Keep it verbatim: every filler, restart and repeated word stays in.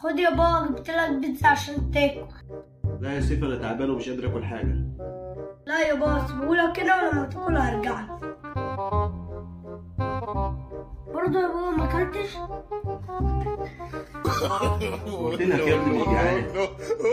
خد يا بابا، جبت لك بيتزا عشان تاكل. لا يا سيف، انا تعبان ومش قادر اكل حاجه. لا يا بابا سيبهولك كده، ولما تاكل هرجعلك. برضه يا بابا ما اكلتش؟ قلت لك يا ابني مش جعان.